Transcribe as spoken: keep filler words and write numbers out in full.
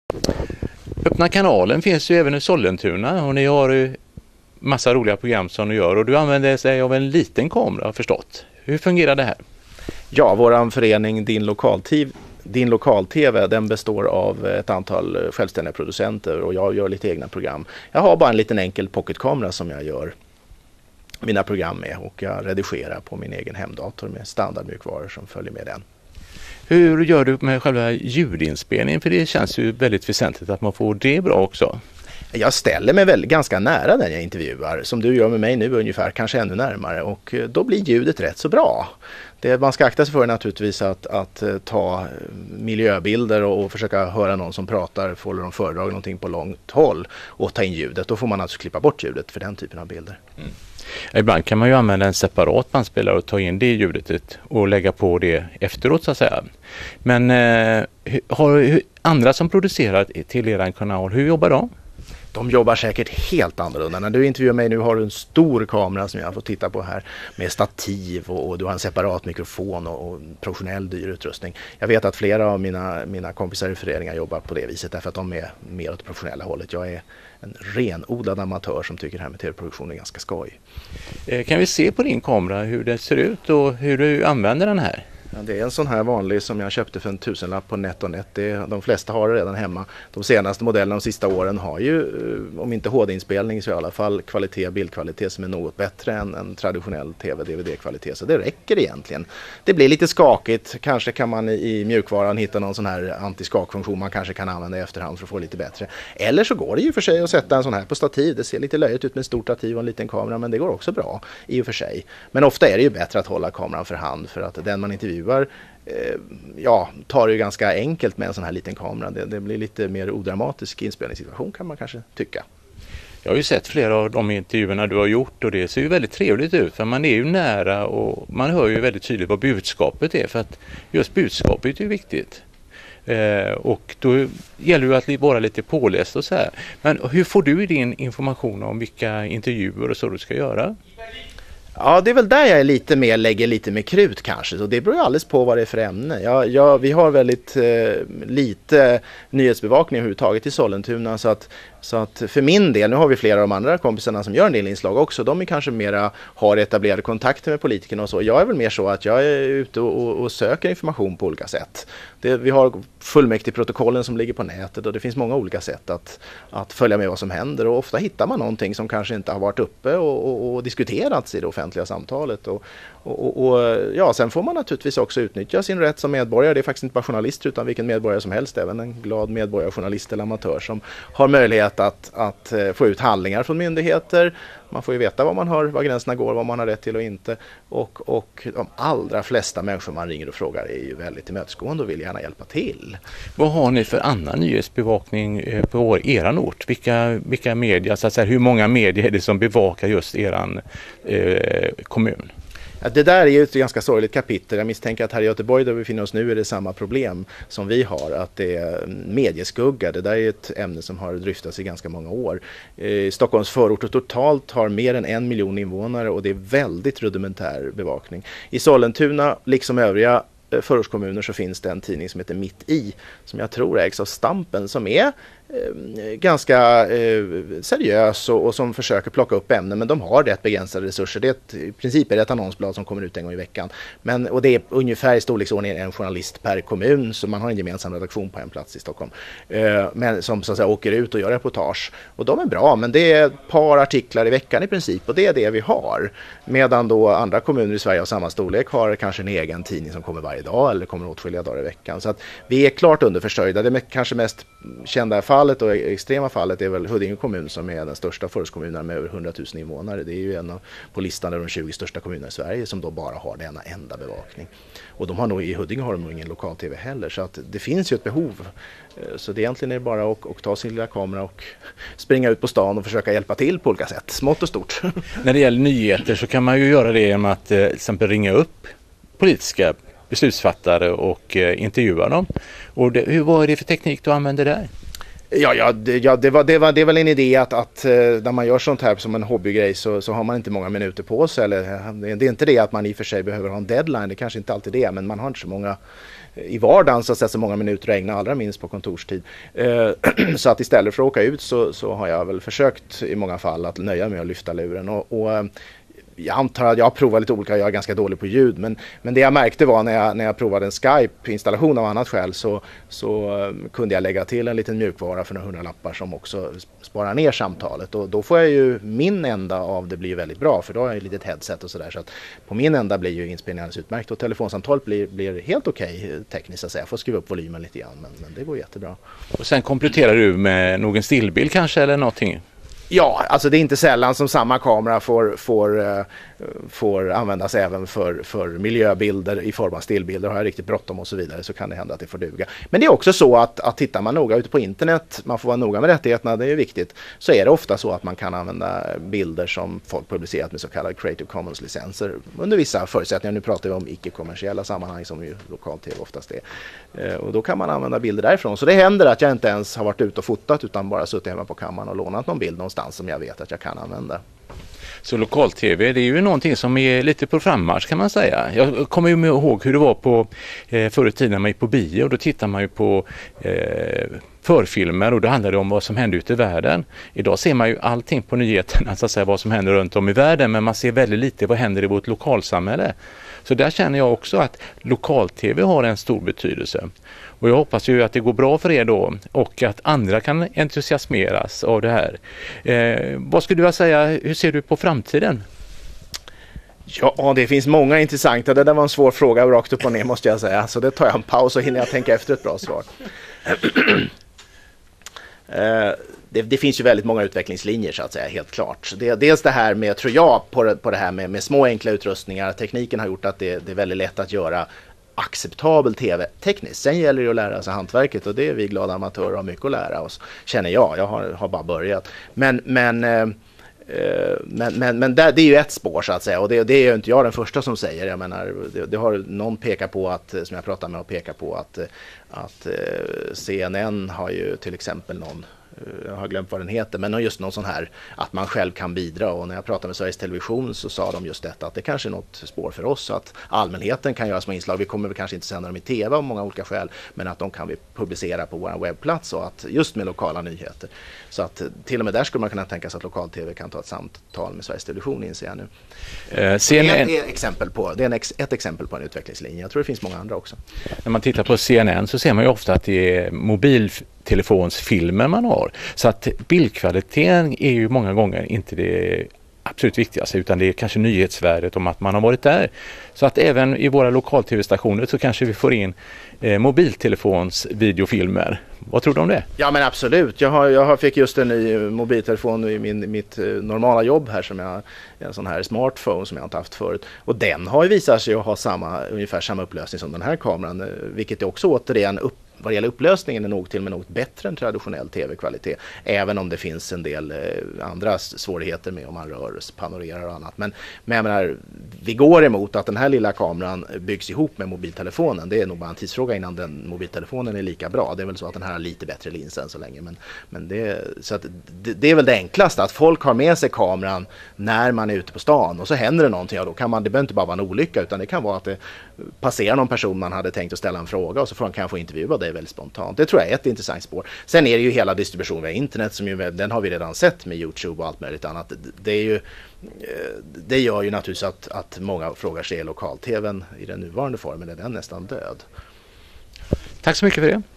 Öppna kanalen finns ju även i Sollentuna och ni har ju massa roliga program som ni gör och du använder sig av en liten kamera förstått. Hur fungerar det här? Ja, våran förening Din Lokal-T V Din Lokal-T V, den består av ett antal självständiga producenter och jag gör lite egna program. Jag har bara en liten enkel pocketkamera som jag gör mina program med och jag redigerar på min egen hemdator med standardmjukvaror som följer med den. Hur gör du med själva ljudinspelningen? För det känns ju väldigt väsentligt att man får det bra också. Jag ställer mig väl ganska nära den jag intervjuar, som du gör med mig nu ungefär, kanske ännu närmare och då blir ljudet rätt så bra. Det man ska akta sig för är naturligtvis att, att ta miljöbilder och, och försöka höra någon som pratar, får de föredrag någonting på långt håll och ta in ljudet. Då får man alltså klippa bort ljudet för den typen av bilder. Mm. Ibland kan man ju använda en separat bandspelare och ta in det ljudet och lägga på det efteråt så att säga. Men eh, har andra som producerar till er kanal, hur jobbar de? De jobbar säkert helt annorlunda. När du intervjuar mig nu har du en stor kamera som jag får titta på här med stativ och, och du har en separat mikrofon och, och professionell dyr utrustning. Jag vet att flera av mina, mina kompisar i föreningar jobbar på det viset därför att de är mer åt det professionella hållet. Jag är en renodlad amatör som tycker det här med tv-produktion är ganska skoj. Kan vi se på din kamera hur det ser ut och hur du använder den här? Ja, det är en sån här vanlig som jag köpte för en tusenlapp på NetOnNet. Det är, de flesta har det redan hemma. De senaste modellerna de sista åren har ju, om inte H D-inspelning så i alla fall kvalitet, bildkvalitet som är något bättre än en traditionell tv-D V D-kvalitet. Så det räcker egentligen. Det blir lite skakigt. Kanske kan man i, i mjukvaran hitta någon sån här antiskakfunktion man kanske kan använda i efterhand för att få lite bättre. Eller så går det ju för sig att sätta en sån här på stativ. Det ser lite löjligt ut med en stor stativ och en liten kamera, men det går också bra i och för sig. Men ofta är det ju bättre att hålla kameran för hand för att den man intervjuar ja, tar det ju ganska enkelt med en sån här liten kamera. Det, det blir lite mer odramatisk inspelningssituation kan man kanske tycka. Jag har ju sett flera av de intervjuerna du har gjort och det ser ju väldigt trevligt ut för man är ju nära och man hör ju väldigt tydligt vad budskapet är för att just budskapet är ju viktigt. Eh, och då gäller det att vara lite påläst och så här. Men hur får du din information om vilka intervjuer och så du ska göra? Ja, det är väl där jag är lite mer, lägger lite mer krut kanske. Så det beror ju alldeles på vad det är för ämne. Jag, jag, vi har väldigt eh, lite nyhetsbevakning överhuvudtaget i Sollentuna så att, så att för min del, nu har vi flera av de andra kompisarna som gör en del inslag också. De är kanske mera har etablerade kontakter med politikerna och så. Jag är väl mer så att jag är ute och, och söker information på olika sätt. Det, vi har fullmäktigeprotokollen som ligger på nätet och det finns många olika sätt att, att följa med vad som händer. Och ofta hittar man någonting som kanske inte har varit uppe och, och, och diskuterats i det offentliga samtalet. Och, och, och ja, sen får man naturligtvis också utnyttja sin rätt som medborgare. Det är faktiskt inte bara journalister utan vilken medborgare som helst, även en glad medborgare, journalist eller amatör som har möjlighet att, att få ut handlingar från myndigheter. Man får ju veta vad man har, var gränserna går, vad man har rätt till och inte. Och, och de allra flesta människor man ringer och frågar är ju väldigt tillmötesgående och vill gärna hjälpa till. Vad har ni för annan nyhetsbevakning på eran ort? Vilka, vilka media, så att säga, hur många medier är det som bevakar just eran eh, kommun? Ja, det där är ju ett ganska sorgligt kapitel. Jag misstänker att här i Göteborg där vi befinner oss nu är det samma problem som vi har. Att det är medieskugga. Det där är ett ämne som har dryftats i ganska många år. Eh, Stockholms förorter totalt har mer än en miljon invånare och det är väldigt rudimentär bevakning. I Sollentuna, liksom övriga förortskommuner, så finns det en tidning som heter Mitt i som jag tror ägs av Stampen som är eh, ganska eh, seriös och, och som försöker plocka upp ämnen, men de har rätt begränsade resurser. Det är ett, i princip är det ett annonsblad som kommer ut en gång i veckan. Men, och det är ungefär i storleksordningen en journalist per kommun, så man har en gemensam redaktion på en plats i Stockholm. Eh, men som så att säga åker ut och gör reportage. Och de är bra, men det är ett par artiklar i veckan i princip och det är det vi har. Medan då andra kommuner i Sverige av samma storlek har kanske en egen tidning som kommer varje dag eller kommer åtskilliga dagar i veckan. Så att vi är klart underförsörjda. Det kanske mest kända fallet och extrema fallet är väl Huddinge kommun som är den största förortskommunen med över hundratusen invånare. Det är ju en av på listan av de tjugo största kommunerna i Sverige som då bara har denna enda bevakning. Och de har nog, i Huddinge har de nog ingen lokal-tv heller, så att det finns ju ett behov. Så det egentligen är bara att, att ta sin lilla kamera och springa ut på stan och försöka hjälpa till på olika sätt, smått och stort. När det gäller nyheter så kan man ju göra det genom att till exempel ringa upp politiska beslutsfattare och eh, intervjua dem. Och det, hur, vad är det för teknik du använder där? Ja, ja, det, ja det, var, det, var, det är väl en idé att, att när man gör sånt här som en hobbygrej så, så har man inte många minuter på sig. Eller, det är inte det att man i och för sig behöver ha en deadline, det kanske inte alltid det, men man har inte så många i vardagen så att säga, så många minuter att ägna, allra minst på kontorstid. Så att istället för att åka ut så, så har jag väl försökt i många fall att nöja mig att lyfta luren. Och, och jag antar att jag provar lite olika, jag är ganska dålig på ljud, men, men det jag märkte var när jag, när jag provade en Skype-installation av annat skäl så, så um, kunde jag lägga till en liten mjukvara för några hundra lappar som också sparar ner samtalet, och då får jag ju min ända av det blir ju väldigt bra, för då har jag ett litet headset och sådär, så att på min ända blir ju inspelningen alldeles utmärkt och telefonsamtalet blir, blir helt okej okay, tekniskt att säga. Jag får skruva upp volymen lite grann, men, men det går jättebra. Och sen kompletterar du med någon stillbild kanske eller någonting? Ja, alltså det är inte sällan som samma kamera får, får, uh, får användas även för, för miljöbilder i form av stillbilder. Har jag riktigt bråttom och så vidare så kan det hända att det får duga. Men det är också så att, att tittar man noga ute på internet, man får vara noga med rättigheterna, det är viktigt, så är det ofta så att man kan använda bilder som folk publicerat med så kallade Creative Commons-licenser under vissa förutsättningar. Nu pratar vi om icke-kommersiella sammanhang som ju lokal-tv oftast är. Uh, och då kan man använda bilder därifrån. Så det händer att jag inte ens har varit ute och fotat utan bara suttit hemma på kammaren och lånat någon bild någonstans som jag vet att jag kan använda. Så lokal-tv, det är ju någonting som är lite på frammarsch kan man säga. Jag kommer ju ihåg hur det var på eh, förr i tiden när man gick på bio, och då tittar man ju på eh, förfilmer och då handlar det om vad som händer ute i världen. Idag ser man ju allting på nyheterna, så att säga, vad som händer runt om i världen, men man ser väldigt lite vad händer i vårt lokalsamhälle. Så där känner jag också att lokal-tv har en stor betydelse. Och jag hoppas ju att det går bra för er då och att andra kan entusiasmeras av det här. Eh, vad skulle du vilja säga, hur ser du på framtiden? Ja, det finns många intressanta. Det där var en svår fråga rakt upp och ner måste jag säga. Så det tar jag en paus och hinner jag tänka efter ett bra svar. eh, det, det finns ju väldigt många utvecklingslinjer så att säga, helt klart. Det, dels det här med, tror jag, på det, på det här med, med små enkla utrustningar. Tekniken har gjort att det, det är väldigt lätt att göra acceptabel tv tekniskt. Sen gäller det att lära sig hantverket och det är vi glada amatörer har mycket att lära oss, känner jag. Jag har, har bara börjat. Men, men, eh, men, men, men där, det är ju ett spår så att säga, och det, det är ju inte jag den första som säger. Jag menar, det, det har någon pekat på att, som jag pratar med och pekar på att, att C N N har ju till exempel någon, jag har glömt vad den heter, men just någon sån här att man själv kan bidra, och när jag pratade med Sveriges Television så sa de just detta, att det kanske är något spår för oss, så att allmänheten kan göra små inslag. Vi kommer väl kanske inte sända dem i tv av många olika skäl, men att de kan vi publicera på vår webbplats, och att just med lokala nyheter. Så att till och med där skulle man kunna tänka sig att lokal-tv kan ta ett samtal med Sveriges Television, inser jag nu. Eh, C N N... Det är, ett exempel på, det är en ex, ett exempel på en utvecklingslinje. Jag tror det finns många andra också. När man tittar på C N N så ser man ju ofta att det är mobiltelefonsfilmer man har. Så att bildkvaliteten är ju många gånger inte det absolut viktigaste, utan det är kanske nyhetsvärdet om att man har varit där. Så att även i våra lokal-tv-stationer så kanske vi får in eh, mobiltelefons videofilmer. Vad tror du om det? Ja, men absolut. Jag har, jag har fick just en ny mobiltelefon i min, mitt normala jobb här, som jag, en sån här smartphone som jag inte haft förut. Och den har ju visat sig att ha samma, ungefär samma upplösning som den här kameran, vilket är också återigen upp vad det gäller upplösningen är nog till och med något bättre än traditionell tv-kvalitet. Även om det finns en del eh, andra svårigheter med om man rör, panorerar och annat. Men, men jag menar, vi går emot att den här lilla kameran byggs ihop med mobiltelefonen. Det är nog bara en tidsfråga innan den mobiltelefonen är lika bra. Det är väl så att den här har lite bättre lins än så länge. Men, men det, så att det, det är väl det enklaste, att folk har med sig kameran när man är ute på stan. Och så händer det någonting, ja, då kan man, det behöver inte bara vara en olycka, utan det kan vara att det passerar någon person man hade tänkt att ställa en fråga och så får man kanske intervjua det väldigt spontant. Det tror jag är ett intressant spår. Sen är det ju hela distributionen via internet, som ju, den har vi redan sett med YouTube och allt möjligt annat. Det, är ju, det gör ju naturligtvis att, att många frågar sig, lokal-tvn i den nuvarande formen, är den nästan död? Tack så mycket för det.